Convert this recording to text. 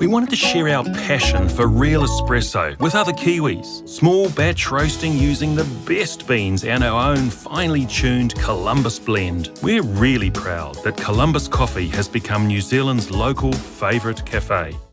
We wanted to share our passion for real espresso with other Kiwis. Small batch roasting using the best beans and our own finely tuned Columbus blend. We're really proud that Columbus Coffee has become New Zealand's local favourite cafe.